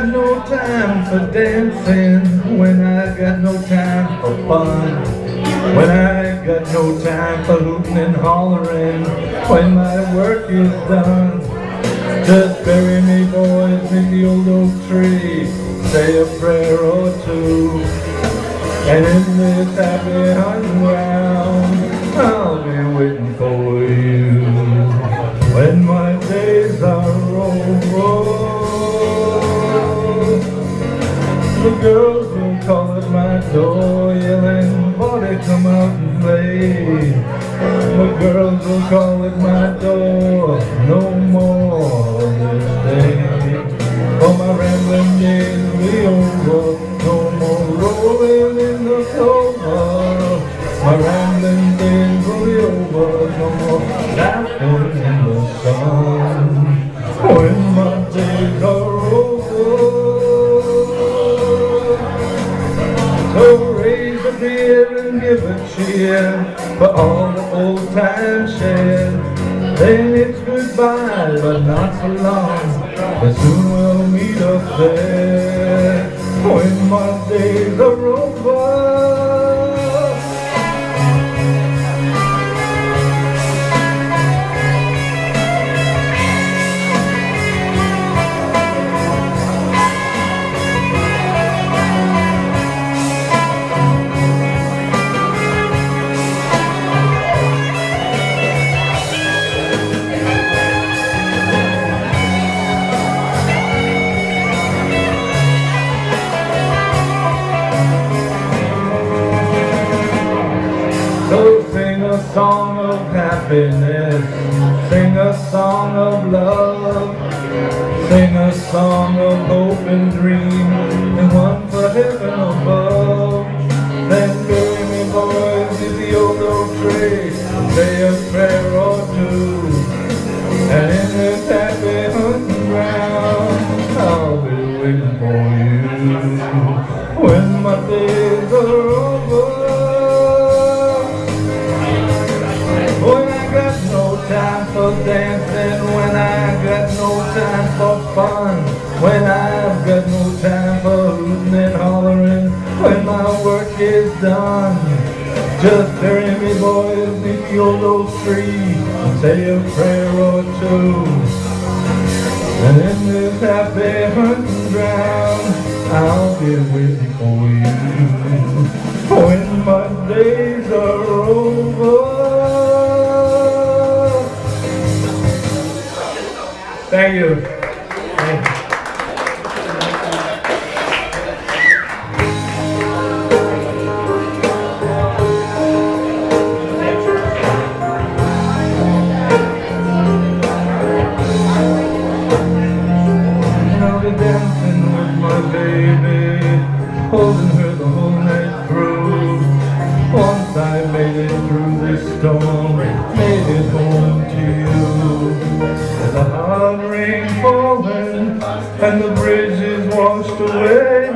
got no time for dancing, when I got no time for fun, when I ain't got no time for hooting and hollering, when my work is done. Just bury me, boys, in the old oak tree, say a prayer or two, and in this happy hunting ground, I'll be waiting for you. When my days are over, the girls will call at my door, yelling, "Boy, come out and play." The girls will call at my door, no more this day. For my rambling days will be over, no more rolling in the clover. My rambling days will be over, no more laughing in the sun. When my days are over, so raise a beer and give a cheer for all the old times shared. Then it's goodbye, but not for long, but soon we'll meet up there. When my days are over, so sing a song of happiness, sing a song of love, sing a song of hope and dream, and one for heaven above. Then bury me, boys, in the old oak tree, say a prayer or two, and in this happy hunting ground, I'll be waiting for you. When my days are over, time for dancing, when I got no time for fun, when I've got no time for hooting and hollering, when my work is done. Just bury me, boys, in the old oak tree, say a prayer or two, and in this happy hunting ground, I'll be waiting for you. When my days are over. Thank you. Thank you. I'll be dancing with my baby, holding her the whole night through. Once I made it through this storm, made it home to you. The hard rain falling and the bridge is washed away.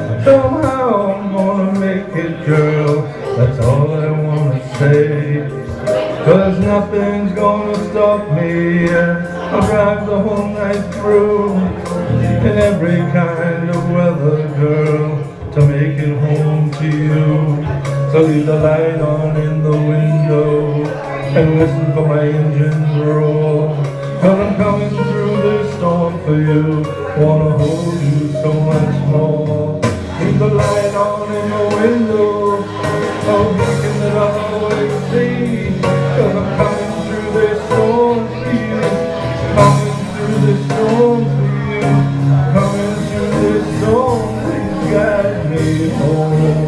Somehow I'm gonna make it, girl, that's all I wanna say. 'Cause nothing's gonna stop me, I'll drive the whole night through in every kind of weather, girl, to make it home to you. So leave the light on in the window and listen for my engines roar. 'Cause I'm coming through this storm for you, wanna hold you so much more. Leave the light on in the window, a beacon that I'll always see. 'Cause I'm coming through this storm for you, coming through this storm for you, coming through this storm, please guide me home.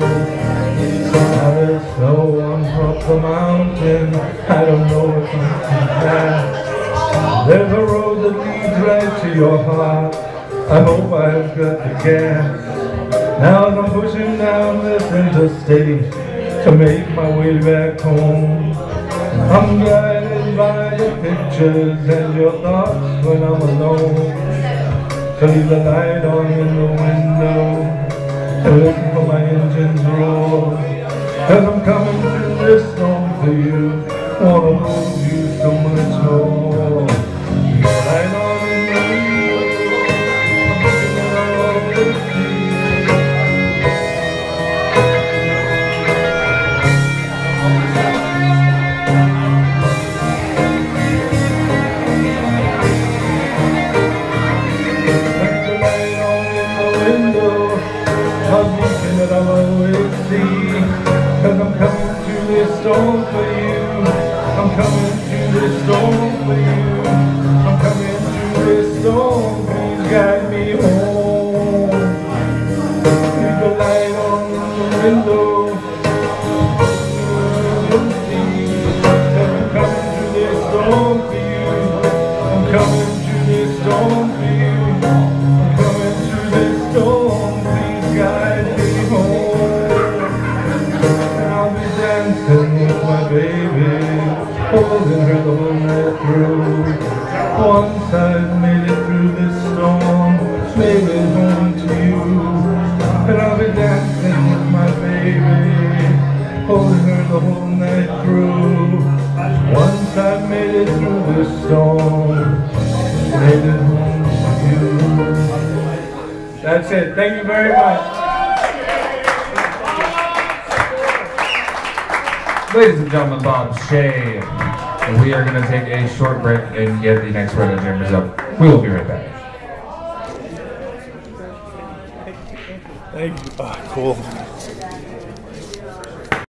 There's snow on top of the mountain, I don't know if I'm too fast. There's a road that leads right to your heart, I hope I've got the gas. Now as I'm pushing down this interstate to make my way back home, I'm guided by your pictures and your thoughts when I'm alone. So leave the light on in the window and listen for my engines roar. 'Cause I'm coming through this storm for you, wanna hold you so much more. Light on in the window, I'm looking at all I've made it through this storm, made it home to you. And I'll be dancing with my baby, holding her the whole night through. Once I've made it through this storm, made it home to you. That's it. Thank you very much. Ladies and gentlemen, Bob Shea. We are going to take a short break and get the next round of jammers up. We will be right back. Thank you. Oh, cool.